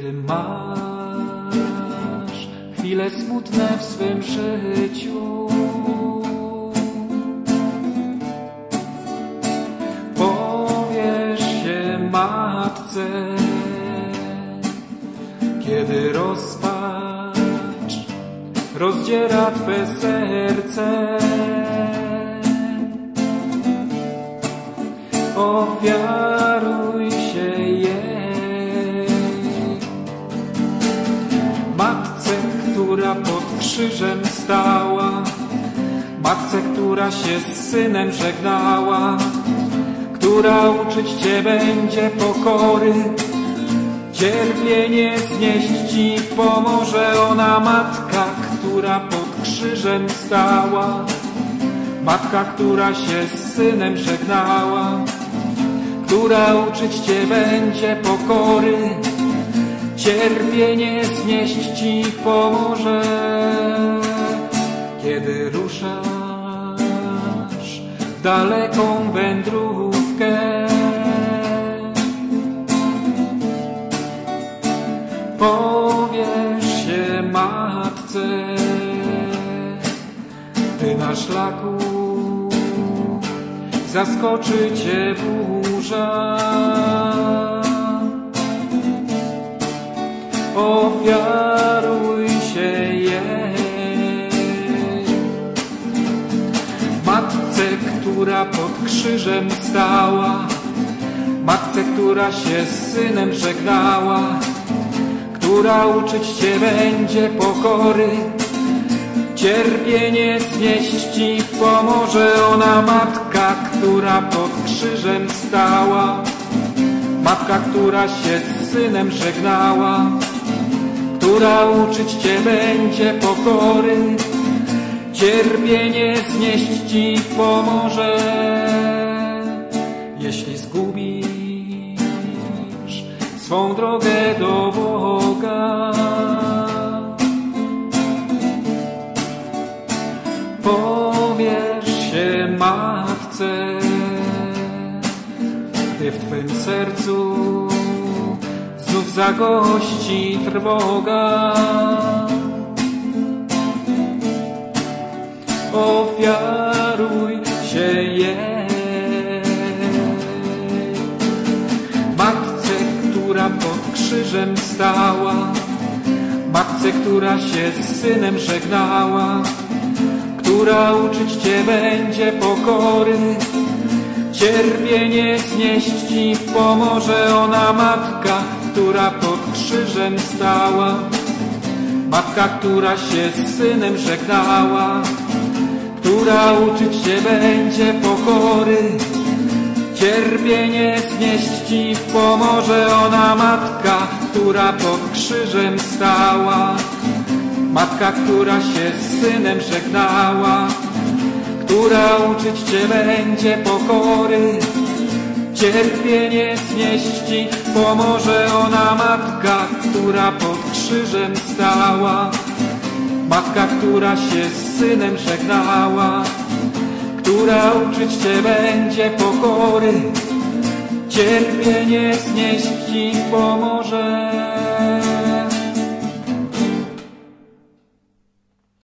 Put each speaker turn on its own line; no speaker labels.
Kiedy masz chwile smutne w swym życiu, powiesz się matce. Kiedy rozpacz rozdziera twe serce, ofiaruj się jej. Matce, która pod krzyżem stała, matce, która się z synem żegnała, która uczyć cię będzie pokory, cierpienie znieść ci pomoże ona. Matka, która pod krzyżem stała, matka, która się z synem żegnała, która uczyć cię będzie pokory, cierpienie znieść ci pomoże. Kiedy ruszasz w daleką wędrówkę, powiesz się matce. Ty na szlaku zaskoczy cię burza, ofiaruj się jej. Matce, która pod krzyżem stała, matce, która się z synem żegnała, która uczyć cię będzie pokory, cierpienie znieść ci pomoże ona. Matka, która pod krzyżem stała, matka, która się z synem żegnała, która uczyć cię będzie pokory, cierpienie znieść ci pomoże. Jeśli zgubisz swą drogę do Boga, powiesz się matce. Gdy w twym sercu znów zagości trwoga, ofiaruj się jej. Matce, która pod krzyżem stała, matce, która się z synem żegnała, która uczyć cię będzie pokory, cierpienie znieść ci pomoże ona. Matka, która pod krzyżem stała, matka, która się z synem żegnała, która uczyć cię będzie pokory, cierpienie znieść ci pomoże ona. Matka, która pod krzyżem stała, matka, która się z synem żegnała, która uczyć cię będzie pokory, cierpienie znieść ci pomoże ona. Matka, która pod krzyżem stała, matka, która się z synem żegnała, która uczyć cię będzie pokory, cierpienie znieść ci pomoże.